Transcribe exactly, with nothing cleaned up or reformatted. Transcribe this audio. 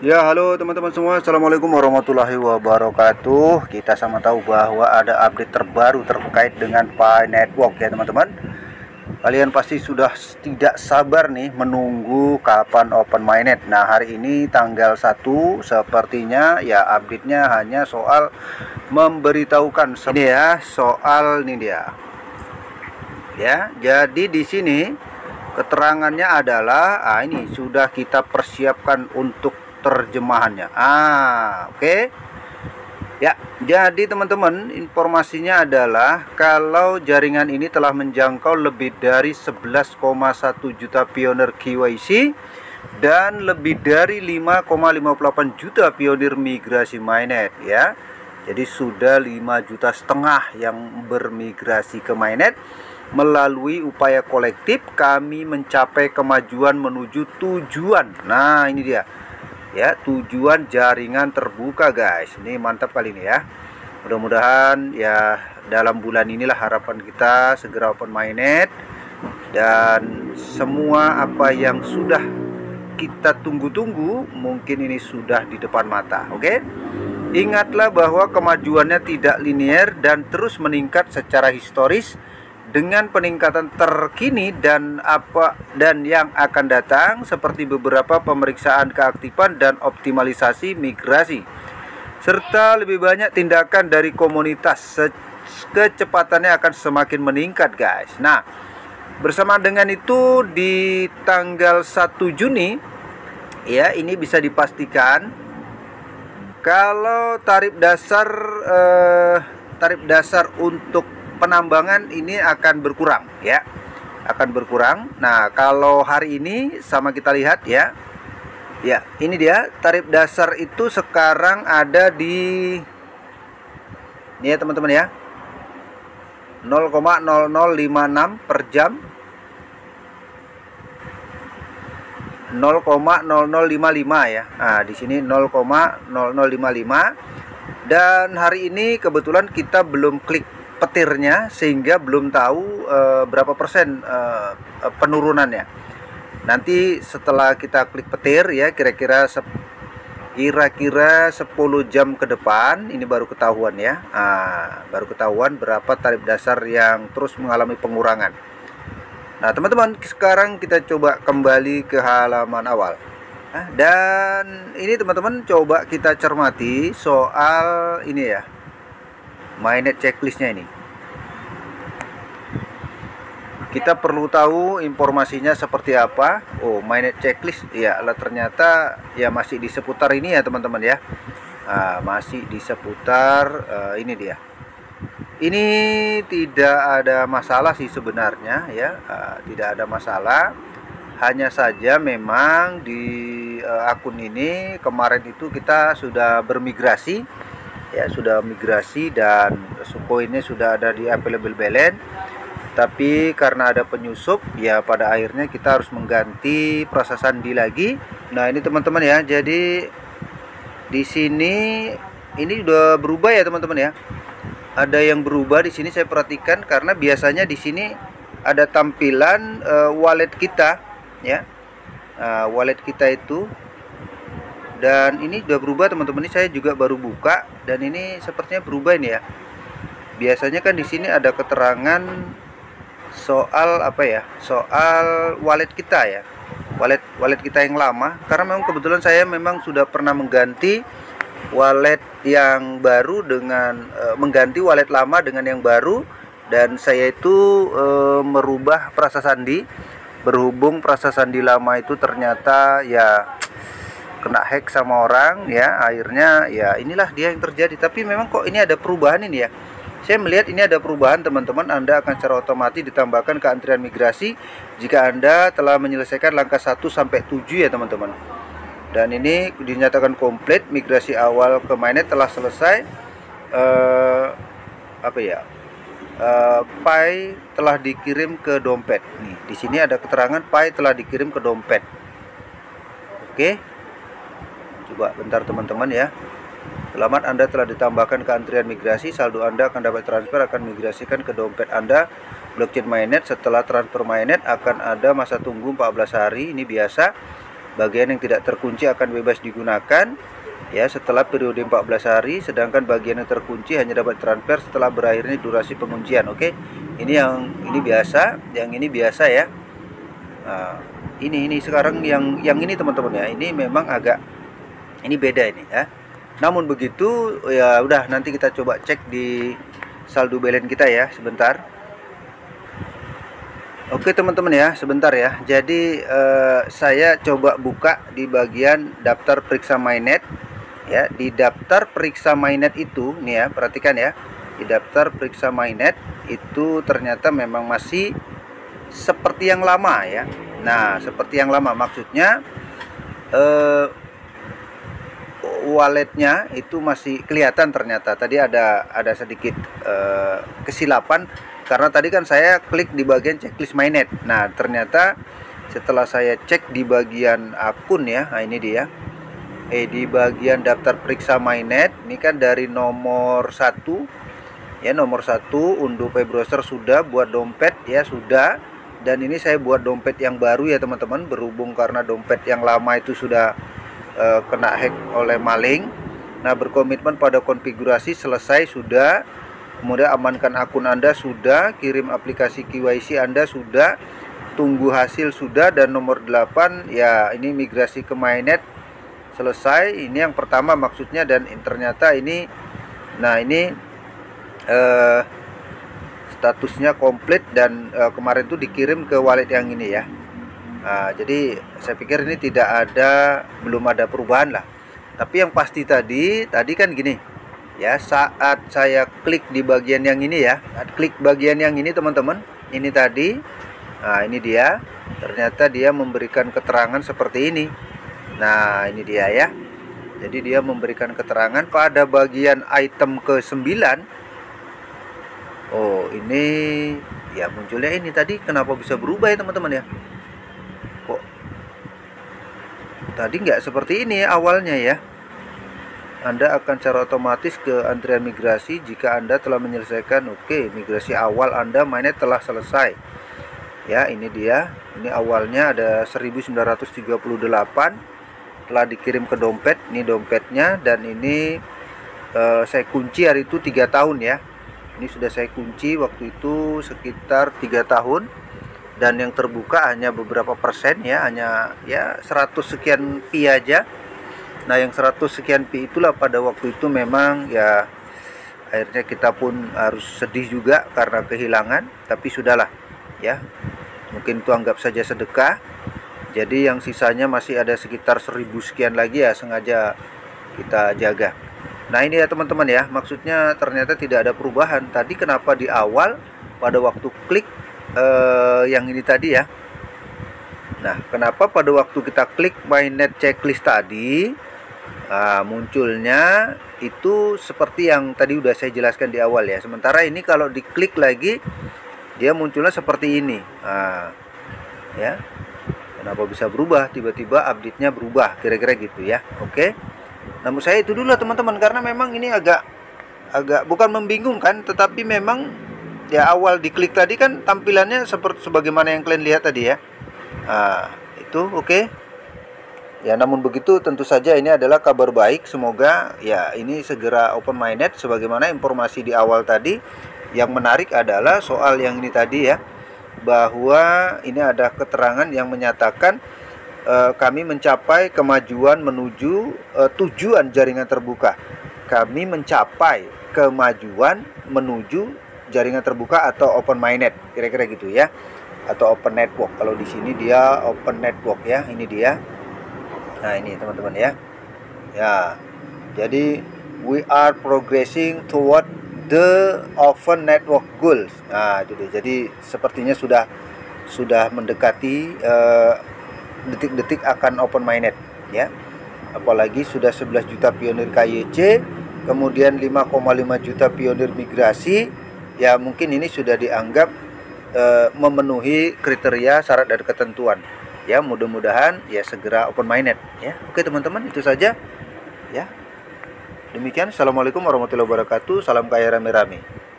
Ya, halo teman-teman semua. Assalamualaikum warahmatullahi wabarakatuh. Kita sama tahu bahwa ada update terbaru terkait dengan Pi Network ya teman-teman. Kalian pasti sudah tidak sabar nih menunggu kapan open mainnet. Nah, hari ini tanggal satu sepertinya ya update-nya hanya soal memberitahukan ini ya, soal ini dia. Ya, jadi di sini keterangannya adalah ah ini sudah kita persiapkan untuk terjemahannya. Ah, oke. Okay. Ya, jadi teman-teman, informasinya adalah kalau jaringan ini telah menjangkau lebih dari sebelas koma satu juta pionir K Y C dan lebih dari lima koma lima delapan juta pionir migrasi mainnet ya. Jadi sudah lima juta setengah yang bermigrasi ke mainnet. Melalui upaya kolektif kami mencapai kemajuan menuju tujuan. Nah, ini dia. Ya, tujuan jaringan terbuka guys. Ini mantap kali ini ya. Mudah-mudahan ya dalam bulan inilah harapan kita segera open mainnet dan semua apa yang sudah kita tunggu-tunggu mungkin ini sudah di depan mata. Oke. Ingatlah bahwa kemajuannya tidak linear dan terus meningkat secara historis. Dengan peningkatan terkini dan apa dan yang akan datang seperti beberapa pemeriksaan keaktifan dan optimalisasi migrasi serta lebih banyak tindakan dari komunitas, kecepatannya akan semakin meningkat guys. Nah, bersama dengan itu di tanggal satu Juni ya, ini bisa dipastikan kalau tarif dasar eh, tarif dasar untuk penambangan ini akan berkurang ya, akan berkurang. Nah, kalau hari ini sama kita lihat ya, ya ini dia tarif dasar itu sekarang ada di ini ya teman-teman ya, nol koma nol nol lima enam per jam, nol koma nol nol lima lima ya. Nah, di sini nol koma nol nol lima lima dan hari ini kebetulan kita belum klik petirnya sehingga belum tahu e, berapa persen e, penurunannya. Nanti setelah kita klik petir ya, kira-kira kira-kira sepuluh jam ke depan ini baru ketahuan ya. Nah, baru ketahuan berapa tarif dasar yang terus mengalami pengurangan. Nah, teman-teman, sekarang kita coba kembali ke halaman awal. Nah, dan ini teman-teman coba kita cermati soal ini ya, mainnet checklistnya ini. Kita perlu tahu informasinya seperti apa. Oh, mainnet checklist ya, lah ternyata ya masih di seputar ini ya teman-teman ya. Nah, masih di seputar uh, ini dia. Ini tidak ada masalah sih sebenarnya ya, uh, tidak ada masalah. Hanya saja memang di uh, akun ini kemarin itu kita sudah bermigrasi ya, sudah migrasi dan poinnya sudah ada di available balance, tapi karena ada penyusup ya pada akhirnya kita harus mengganti proses sandi lagi. Nah, ini teman-teman ya, jadi di sini ini udah berubah ya teman-teman ya, ada yang berubah di sini saya perhatikan karena biasanya di sini ada tampilan uh, wallet kita ya, uh, wallet kita itu. Dan ini sudah berubah teman-teman, ini saya juga baru buka dan ini sepertinya berubah ini ya. Biasanya kan di sini ada keterangan soal apa ya? Soal wallet kita ya. Wallet wallet kita yang lama, karena memang kebetulan saya memang sudah pernah mengganti wallet yang baru dengan e, mengganti wallet lama dengan yang baru, dan saya itu e, merubah prasasti sandi. Berhubung prasasti sandi lama itu ternyata ya kena hack sama orang ya, akhirnya ya inilah dia yang terjadi. Tapi memang kok ini ada perubahan ini ya, saya melihat ini ada perubahan teman-teman. Anda akan secara otomatis ditambahkan ke antrian migrasi jika Anda telah menyelesaikan langkah satu sampai tujuh ya teman-teman. Dan ini dinyatakan komplit, migrasi awal ke mainnet telah selesai. uh, apa ya uh, Pi telah dikirim ke dompet. Nih di sini ada keterangan Pi telah dikirim ke dompet. Oke, coba bentar teman-teman ya. Selamat, Anda telah ditambahkan ke antrian migrasi. Saldo Anda akan dapat transfer akan migrasikan ke dompet Anda blockchain mainnet. Setelah transfer mainnet akan ada masa tunggu empat belas hari. Ini biasa. bagian yang tidak terkunci akan bebas digunakan ya setelah periode empat belas hari, sedangkan bagian yang terkunci hanya dapat transfer setelah berakhirnya durasi penguncian. Oke, ini yang ini biasa, yang ini biasa ya. Nah, ini ini sekarang yang yang ini teman-teman ya, ini memang agak ini beda ini ya. Namun begitu ya udah, nanti kita coba cek di saldo balance kita ya sebentar. Oke teman-teman ya, sebentar ya. Jadi eh, saya coba buka di bagian daftar periksa MyNet ya. Di daftar periksa MyNet itu nih ya, perhatikan ya. Di daftar periksa MyNet itu ternyata memang masih seperti yang lama ya. Nah, seperti yang lama maksudnya eh, walletnya itu masih kelihatan. Ternyata tadi ada ada sedikit eh, kesilapan, karena tadi kan saya klik di bagian checklist MyNet. Nah, ternyata setelah saya cek di bagian akun ya, nah ini dia. Eh di bagian daftar periksa MyNet, ini kan dari nomor satu ya, nomor satu unduh pay browser sudah, buat dompet ya sudah. Dan ini saya buat dompet yang baru ya teman-teman, berhubung karena dompet yang lama itu sudah uh, kena hack oleh maling. Nah, berkomitmen pada konfigurasi selesai sudah. Kemudian amankan akun Anda sudah, kirim aplikasi K Y C Anda sudah, tunggu hasil sudah, dan nomor delapan ya ini migrasi ke MyNet selesai. Ini yang pertama maksudnya, dan ternyata ini nah ini eh, statusnya komplit, dan eh, kemarin tuh dikirim ke wallet yang ini ya. Nah, jadi saya pikir ini tidak ada, belum ada perubahan lah. Tapi yang pasti tadi tadi kan gini ya, saat saya klik di bagian yang ini ya, saat klik bagian yang ini teman-teman, ini tadi, nah ini dia, ternyata dia memberikan keterangan seperti ini. Nah ini dia ya, jadi dia memberikan keterangan pada bagian item ke sembilan. Oh ini ya, munculnya ini tadi, kenapa bisa berubah ya teman-teman ya, kok tadi nggak seperti ini awalnya ya. Anda akan secara otomatis ke antrian migrasi jika Anda telah menyelesaikan. Oke, migrasi awal Anda MyNet telah selesai. Ya, ini dia. Ini awalnya ada seribu sembilan ratus tiga puluh delapan, telah dikirim ke dompet. Ini dompetnya, dan ini eh, saya kunci hari itu tiga tahun ya. Ini sudah saya kunci waktu itu sekitar tiga tahun, dan yang terbuka hanya beberapa persen ya, hanya ya seratus sekian pi aja. Nah, yang seratus sekian pi itulah pada waktu itu memang ya akhirnya kita pun harus sedih juga karena kehilangan, tapi sudahlah ya. Mungkin itu anggap saja sedekah. Jadi yang sisanya masih ada sekitar seribu sekian lagi ya, sengaja kita jaga. Nah, ini ya teman-teman ya, maksudnya ternyata tidak ada perubahan. Tadi kenapa di awal pada waktu klik eh, yang ini tadi ya. Nah, kenapa pada waktu kita klik MyNet checklist tadi, Nah, munculnya itu seperti yang tadi udah saya jelaskan di awal ya. Sementara ini kalau diklik lagi, dia munculnya seperti ini. Nah, ya, kenapa bisa berubah? Tiba-tiba update-nya berubah, kira-kira gitu ya. Oke. Namun saya itu dulu teman-teman, karena memang ini agak agak bukan membingungkan, tetapi memang ya awal diklik tadi kan tampilannya seperti sebagaimana yang kalian lihat tadi ya. Nah, itu oke. Okay. Ya, namun begitu tentu saja ini adalah kabar baik. Semoga ya ini segera open MyNet sebagaimana informasi di awal tadi. Yang menarik adalah soal yang ini tadi ya, bahwa ini ada keterangan yang menyatakan eh, kami mencapai kemajuan menuju eh, tujuan jaringan terbuka. Kami mencapai kemajuan menuju jaringan terbuka atau open MyNet, kira-kira gitu ya, atau open network. Kalau di sini dia open network ya, ini dia. Nah, ini teman-teman ya. Ya. Jadi we are progressing toward the open network goals. Nah, itu dia. Jadi sepertinya sudah sudah mendekati detik-detik uh, akan open MyNet ya. Apalagi sudah sebelas juta pionir K Y C, kemudian lima koma lima juta pionir migrasi. Ya, mungkin ini sudah dianggap uh, memenuhi kriteria, syarat dan ketentuan. Ya, mudah-mudahan ya segera open MyNet ya. Oke teman-teman, itu saja ya. Demikian, assalamualaikum warahmatullahi wabarakatuh. Salam kaya rame-rame.